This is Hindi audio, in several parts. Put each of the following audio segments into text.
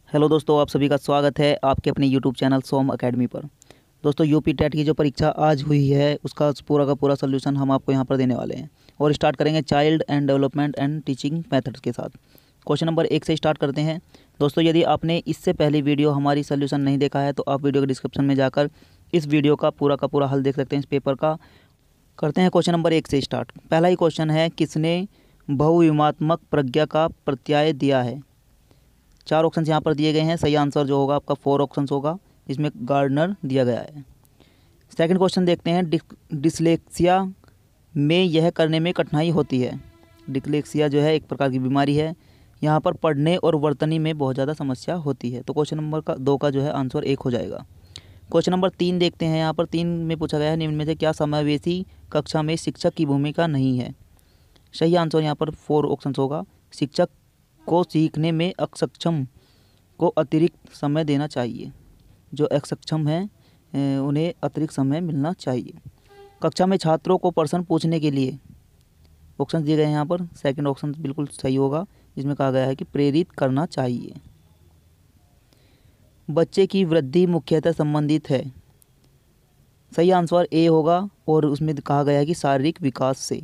हेलो दोस्तों, आप सभी का स्वागत है आपके अपने यूट्यूब चैनल सोम एकेडमी पर। दोस्तों, यूपी टेट की जो परीक्षा आज हुई है उसका पूरा का पूरा सोल्यूशन हम आपको यहाँ पर देने वाले हैं और स्टार्ट करेंगे child and development and teaching methods के साथ। क्वेश्चन नंबर 1 से स्टार्ट करते हैं। दोस्तों, यदि आपने इससे पहले वीडियो हमारी सोल्यूशन नहीं देखा है तो आप वीडियो के डिस्क्रिप्शन में जाकर इस वीडियो का पूरा हल देख सकते हैं इस पेपर का। करते हैं क्वेश्चन नंबर 1 से स्टार्ट। पहला ही क्वेश्चन है, किसने बहुविमात्मक प्रज्ञा का प्रत्यय दिया है? 4 ऑप्शन यहाँ पर दिए गए हैं। सही आंसर जो होगा आपका 4 ऑप्शन होगा, जिसमें गार्डनर दिया गया है। सेकंड क्वेश्चन देखते हैं, डिसलेक्सिया में यह करने में कठिनाई होती है। डिसलेक्सिया जो है एक प्रकार की बीमारी है, यहाँ पर पढ़ने और वर्तनी में बहुत ज़्यादा समस्या होती है। तो क्वेश्चन नंबर 2 का जो है आंसर 1 हो जाएगा। क्वेश्चन नंबर 3 देखते हैं। यहाँ पर 3 में पूछा गया है, निम्न में से क्या समावेशी कक्षा में शिक्षक की भूमिका नहीं है? सही आंसर यहाँ पर 4 ऑप्शन होगा। शिक्षक को सीखने में अक्षम को अतिरिक्त समय देना चाहिए। जो अक्षम हैं उन्हें अतिरिक्त समय मिलना चाहिए। कक्षा में छात्रों को प्रश्न पूछने के लिए ऑप्शन दिए गए हैं। यहाँ पर सेकंड ऑप्शन बिल्कुल सही होगा, जिसमें कहा गया है कि प्रेरित करना चाहिए। बच्चे की वृद्धि मुख्यतः संबंधित है। सही आंसर ए होगा और उसमें कहा गया है कि शारीरिक विकास से।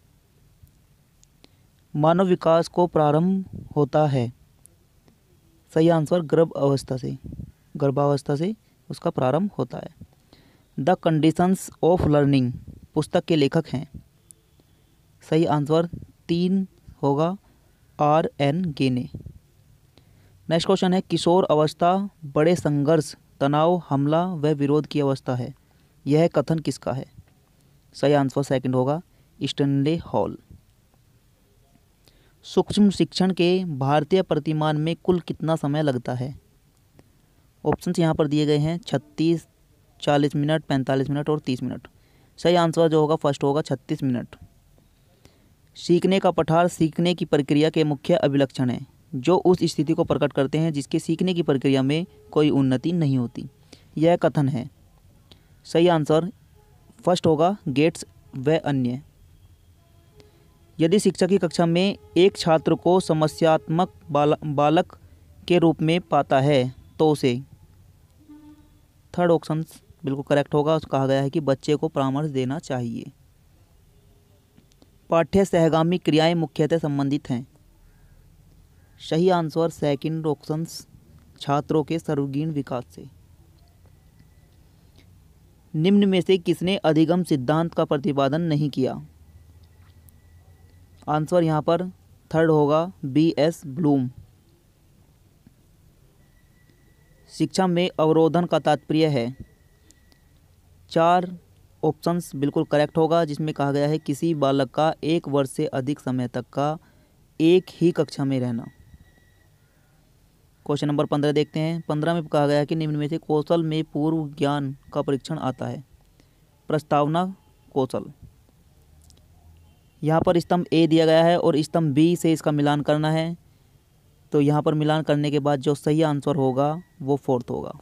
मानव विकास को प्रारंभ होता है। सही आंसर गर्भावस्था से उसका प्रारंभ होता है। द कंडीशंस ऑफ लर्निंग पुस्तक के लेखक हैं। सही आंसर 3 होगा, R.N. गेने। नेक्स्ट क्वेश्चन है, किशोर अवस्था बड़े संघर्ष, तनाव, हमला व विरोध की अवस्था है। यह कथन किसका है? सही आंसर सेकंड होगा, स्टैनले हॉल। सूक्ष्म शिक्षण के भारतीय प्रतिमान में कुल कितना समय लगता है? ऑप्शंस यहाँ पर दिए गए हैं 36, 40 मिनट, 45 मिनट और 30 मिनट। सही आंसर जो होगा फर्स्ट होगा 36 मिनट। सीखने का पठार सीखने की प्रक्रिया के मुख्य अभिलक्षण हैं जो उस स्थिति को प्रकट करते हैं जिसके सीखने की प्रक्रिया में कोई उन्नति नहीं होती। यह कथन है। सही आंसर फर्स्ट होगा, गेट्स व अन्य। यदि शिक्षक की कक्षा में एक छात्र को समस्यात्मक बालक के रूप में पाता है तो उसे, थर्ड ऑप्शन बिल्कुल करेक्ट होगा, कहा गया है कि बच्चे को परामर्श देना चाहिए। पाठ्य सहगामी क्रियाएं मुख्यतः संबंधित हैं। सही आंसर सेकंड ऑप्शन, छात्रों के सर्वांगीण विकास से। निम्न में से किसने अधिगम सिद्धांत का प्रतिपादन नहीं किया? आंसर यहाँ पर थर्ड होगा, B.S. ब्लूम। शिक्षा में अवरोधन का तात्पर्य है। 4 ऑप्शंस बिल्कुल करेक्ट होगा, जिसमें कहा गया है किसी बालक का 1 वर्ष से अधिक समय तक का एक ही कक्षा में रहना। क्वेश्चन नंबर 15 देखते हैं। 15 में कहा गया है कि निम्न में से कौशल में पूर्व ज्ञान का परीक्षण आता है। प्रस्तावना कौशल। यहाँ पर स्तंभ ए दिया गया है और स्तंभ बी से इसका मिलान करना है। तो यहाँ पर मिलान करने के बाद जो सही आंसर होगा वो 4th होगा।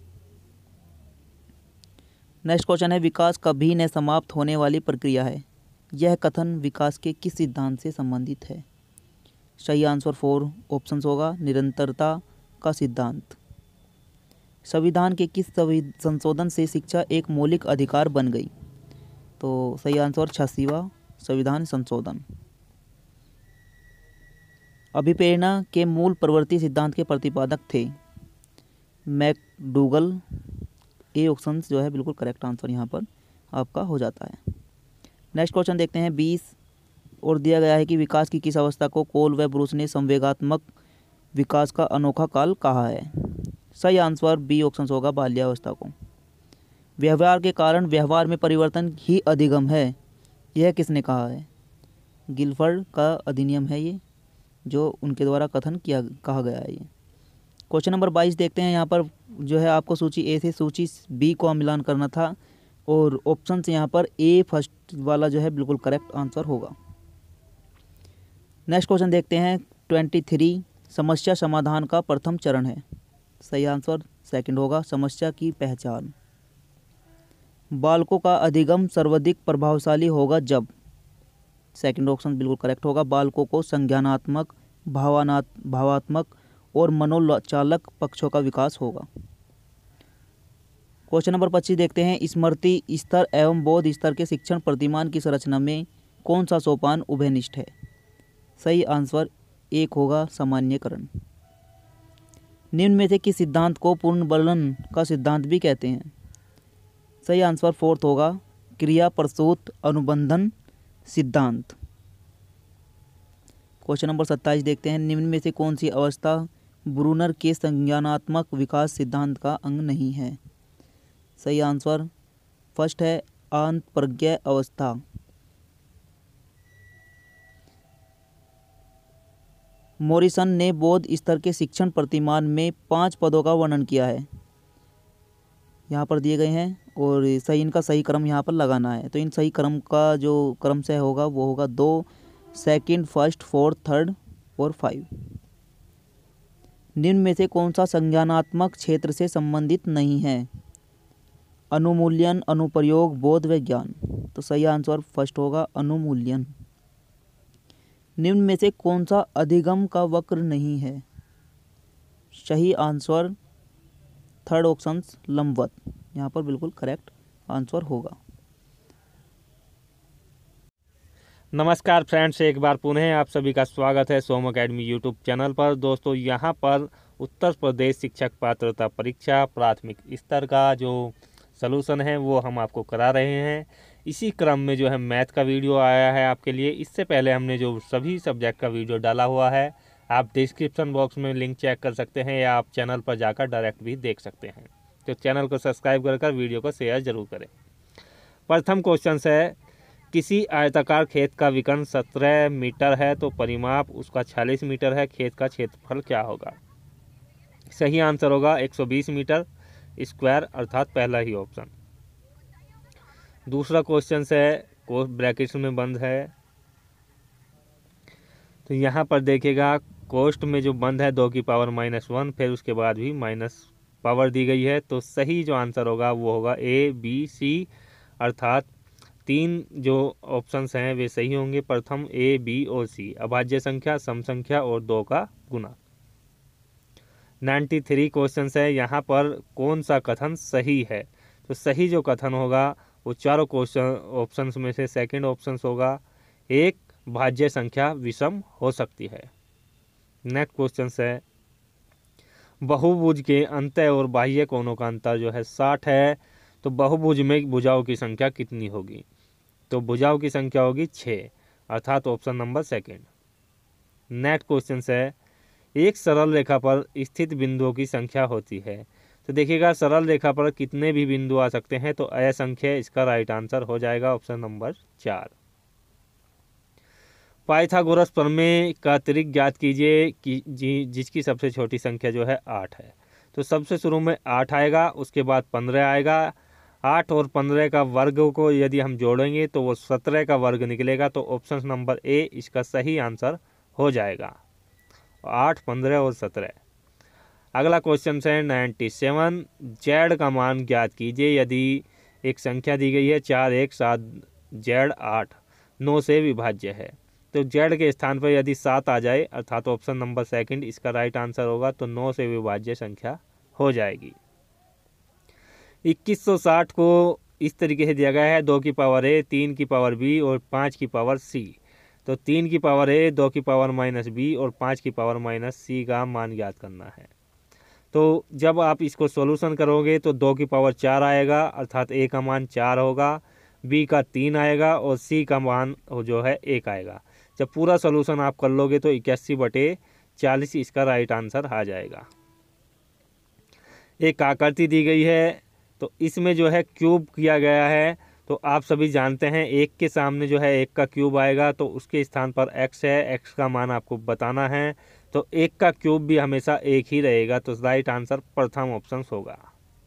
नेक्स्ट क्वेश्चन है, विकास कभी न समाप्त होने वाली प्रक्रिया है। यह कथन विकास के किस सिद्धांत से संबंधित है? सही आंसर 4 ऑप्शंस होगा, निरंतरता का सिद्धांत। संविधान के किस संशोधन से शिक्षा एक मौलिक अधिकार बन गई? तो सही आंसर 86वां संविधान संशोधन। अभिप्रेरणा के मूल प्रवृत्ति सिद्धांत के प्रतिपादक थे। मैकडूगल। ए ऑप्शन जो है बिल्कुल करेक्ट आंसर यहाँ पर आपका हो जाता है। नेक्स्ट क्वेश्चन देखते हैं 20 और दिया गया है कि विकास की किस अवस्था को कोल व ब्रूस ने संवेगात्मक विकास का अनोखा काल कहा है? सही आंसर बी ऑप्शन होगा, बाल्यावस्था को। व्यवहार के कारण व्यवहार में परिवर्तन ही अधिगम है। यह किसने कहा है? गिलफर्ड का अधिनियम है ये, जो उनके द्वारा कहा गया है ये। क्वेश्चन नंबर 22 देखते हैं। यहाँ पर जो है आपको सूची ए से सूची बी को मिलान करना था और ऑप्शन से यहाँ पर ए फर्स्ट वाला जो है बिल्कुल करेक्ट आंसर होगा। नेक्स्ट क्वेश्चन देखते हैं 23, समस्या समाधान का प्रथम चरण है। सही आंसर सेकंड होगा, समस्या की पहचान। बालकों का अधिगम सर्वाधिक प्रभावशाली होगा जब, सेकंड ऑप्शन बिल्कुल करेक्ट होगा, बालकों को संज्ञानात्मक, भावात्मक और मनोचालक पक्षों का विकास होगा। क्वेश्चन नंबर 25 देखते हैं, स्मृति स्तर एवं बोध स्तर के शिक्षण प्रतिमान की संरचना में कौन सा सोपान उभयनिष्ठ है? सही आंसर 1 होगा, सामान्यकरण। निम्न में से किस सिद्धांत को पुनर्बलन का सिद्धांत भी कहते हैं? सही आंसर 4 होगा, क्रिया प्रसूत अनुबंधन सिद्धांत। क्वेश्चन नंबर 27 देखते हैं, निम्न में से कौन सी अवस्था ब्रूनर के संज्ञानात्मक विकास सिद्धांत का अंग नहीं है? सही आंसर फर्स्ट है, आंतप्रज्ञ अवस्था। मॉरिसन ने बोध स्तर के शिक्षण प्रतिमान में 5 पदों का वर्णन किया है, यहाँ पर दिए गए हैं, और इनका सही क्रम यहाँ पर लगाना है। तो इन सही क्रम का जो क्रम से होगा वो होगा 2, सेकंड, फर्स्ट, फोर्थ, थर्ड और 5। निम्न में से कौन सा संज्ञानात्मक क्षेत्र से संबंधित नहीं है? अनुमूल्यन, अनुप्रयोग, बोध व ज्ञान। तो सही आंसर फर्स्ट होगा, अनुमूल्यन। निम्न में से कौन सा अधिगम का वक्र नहीं है? सही आंसर थर्ड ऑप्शन, लंबवत, यहाँ पर बिल्कुल करेक्ट आंसर होगा। नमस्कार फ्रेंड्स, एक बार पुनः आप सभी का स्वागत है सोम अकेडमी यूट्यूब चैनल पर। दोस्तों, यहाँ पर उत्तर प्रदेश शिक्षक पात्रता परीक्षा प्राथमिक स्तर का जो सलूशन है वो हम आपको करा रहे हैं। इसी क्रम में जो है मैथ का वीडियो आया है आपके लिए। इससे पहले हमने जो सभी सब्जेक्ट का वीडियो डाला हुआ है, आप डिस्क्रिप्शन बॉक्स में लिंक चेक कर सकते हैं या आप चैनल पर जाकर डायरेक्ट भी देख सकते हैं। तो चैनल को सब्सक्राइब कर वीडियो को शेयर जरूर करें। प्रथम क्वेश्चन है, किसी आयताकार खेत का विकर्ण 17 मीटर है तो परिमाप उसका 46 मीटर है, खेत का क्षेत्रफल क्या होगा? सही आंसर होगा 120 मीटर स्क्वायर, अर्थात पहला ही ऑप्शन। दूसरा क्वेश्चन है, ब्रैकेट्स में बंद है, तो यहाँ पर देखिएगा कोष्ठ में जो बंद है 2 की पावर -1, फिर उसके बाद भी माइनस पावर दी गई है। तो सही जो आंसर होगा वो होगा A, B, C, अर्थात 3 जो ऑप्शंस हैं वे सही होंगे। प्रथम A, B और C, अभाज्य संख्या, सम संख्या और 2 का गुना। 93 क्वेश्चन है, यहाँ पर कौन सा कथन सही है? तो सही जो कथन होगा वो चारों क्वेश्चन ऑप्शंस में से सेकंड ऑप्शन होगा, एक भाज्य संख्या विषम हो सकती है। नेक्स्ट क्वेश्चन है, बहुभुज के अंतः और बाह्य कोणों का अंतर जो है 60 है, तो बहुभुज में भुजाओं की संख्या कितनी होगी? तो भुजाओं की संख्या होगी 6, अर्थात option number second. Next question है, एक सरल रेखा पर स्थित बिंदुओं की संख्या होती है। तो देखिएगा सरल रेखा पर कितने भी बिंदु आ सकते हैं, तो असंख्य इसका राइट आंसर हो जाएगा, ऑप्शन नंबर 4। पाइथागोरस प्रमेय का त्रिक ज्ञात कीजिए कि जिसकी सबसे छोटी संख्या जो है 8 है। तो सबसे शुरू में 8 आएगा, उसके बाद 15 आएगा। 8 और 15 का वर्ग को यदि हम जोड़ेंगे तो वो 17 का वर्ग निकलेगा। तो ऑप्शन नंबर ए इसका सही आंसर हो जाएगा, 8, 15 और 17। अगला क्वेश्चन है 97, जेड का मान ज्ञात कीजिए यदि एक संख्या दी गई है 4, 1, 7, जेड 8, 9 से विभाज्य है। तो जेड के स्थान पर यदि 7 आ जाए, अर्थात ऑप्शन नंबर सेकंड इसका राइट आंसर होगा, तो 9 से विभाज्य संख्या हो जाएगी। 2160 को इस तरीके से दिया गया है, 2 की पावर ए, 3 की पावर बी और 5 की पावर सी। तो 3 की पावर ए, 2 की पावर -बी और 5 की पावर -सी का मान ज्ञात करना है। तो जब आप इसको सॉल्यूशन करोगे तो 2 की पावर 4 आएगा, अर्थात ए का मान 4 होगा, बी का 3 आएगा और सी का मान जो है 1 आएगा। जब पूरा सॉल्यूशन आप कर लोगे तो 81/40 इसका राइट आंसर आ जाएगा। एक आकृति दी गई है, तो इसमें जो है क्यूब किया गया है। तो आप सभी जानते हैं 1 के सामने जो है 1 का क्यूब आएगा, तो उसके स्थान पर x है, x का मान आपको बताना है। तो 1 का क्यूब भी हमेशा 1 ही रहेगा, तो राइट आंसर प्रथम ऑप्शन होगा।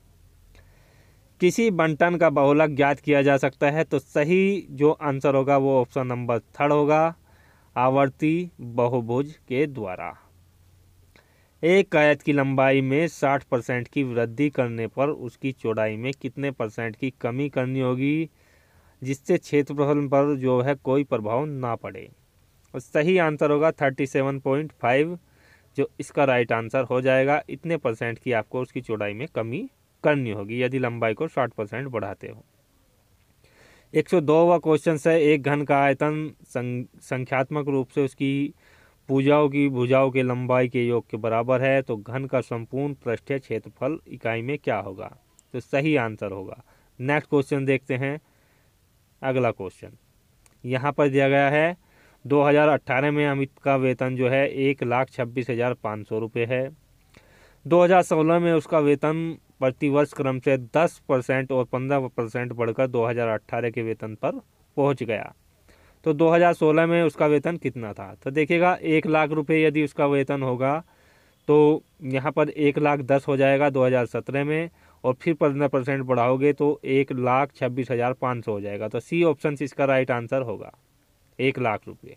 किसी बंटन का बहुलक ज्ञात किया जा सकता है, तो सही जो आंसर होगा वो ऑप्शन नंबर 3 होगा, आवर्ती बहुभुज के द्वारा। एक आयत की लंबाई में 60% की वृद्धि करने पर उसकी चौड़ाई में कितने % की कमी करनी होगी जिससे क्षेत्रफल पर जो है कोई प्रभाव ना पड़े? और सही आंसर होगा 37.5 जो इसका राइट आंसर हो जाएगा। इतने परसेंट की आपको उसकी चौड़ाई में कमी करनी होगी यदि लंबाई को 60% बढ़ाते हो। 102वां क्वेश्चन है, एक घन का आयतन संख्यात्मक रूप से उसकी भुजाओं की भुजाओं के लंबाई के योग के बराबर है, तो घन का संपूर्ण पृष्ठीय क्षेत्रफल इकाई में क्या होगा? तो सही आंसर होगा। नेक्स्ट क्वेश्चन देखते हैं। अगला क्वेश्चन यहाँ पर दिया गया है, 2018 में अमित का वेतन जो है 1,26,500 रुपये है। 2016 में उसका वेतन प्रतिवर्ष क्रम से 10% और 15% बढ़कर 2018 के वेतन पर पहुंच गया। तो 2016 में उसका वेतन कितना था? तो देखिएगा 1,00,000 रुपये यदि उसका वेतन होगा तो यहाँ पर 1,10,000 हो जाएगा 2017 में, और फिर 15% बढ़ाओगे तो 1,26,500 हो जाएगा। तो सी ऑप्शन इसका राइट आंसर होगा, 1,00,000 रुपये।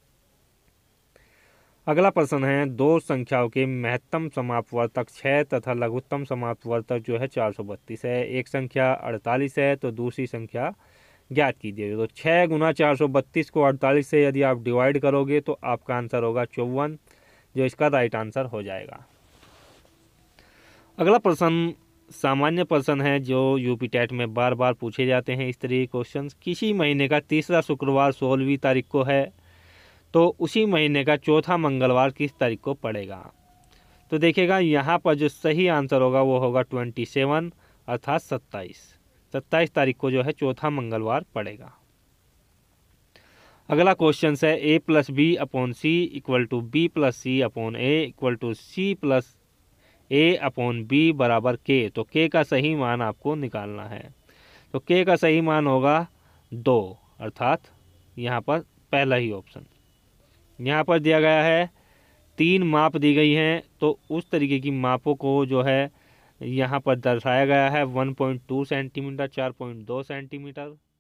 अगला प्रश्न है, दो संख्याओं के महत्तम समापवर्तक 6 तथा लघुत्तम समापवर्तक जो है 432 है। एक संख्या 48 है तो दूसरी संख्या ज्ञात कीजिए। तो 6 गुना 432 को 48 से यदि आप डिवाइड करोगे तो आपका आंसर होगा 54, जो इसका राइट आंसर हो जाएगा। अगला प्रश्न सामान्य प्रश्न है जो यूपी टेट में बार बार पूछे जाते हैं इस तरह के क्वेश्चन। किसी महीने का तीसरा शुक्रवार 16वीं तारीख को है, तो उसी महीने का चौथा मंगलवार किस तारीख को पड़ेगा? तो देखिएगा यहाँ पर जो सही आंसर होगा वो होगा 27, अर्थात 27 तारीख को जो है चौथा मंगलवार पड़ेगा। अगला क्वेश्चन है, a + b / c = b + c / a = c + a / b बराबर k। तो k का सही मान आपको निकालना है। तो k का सही मान होगा 2, अर्थात यहाँ पर पहला ही ऑप्शन। यहाँ पर दिया गया है 3 माप दी गई हैं, तो उस तरीके की मापों को जो है यहाँ पर दर्शाया गया है। 1.2 सेंटीमीटर, 4.2 सेंटीमीटर,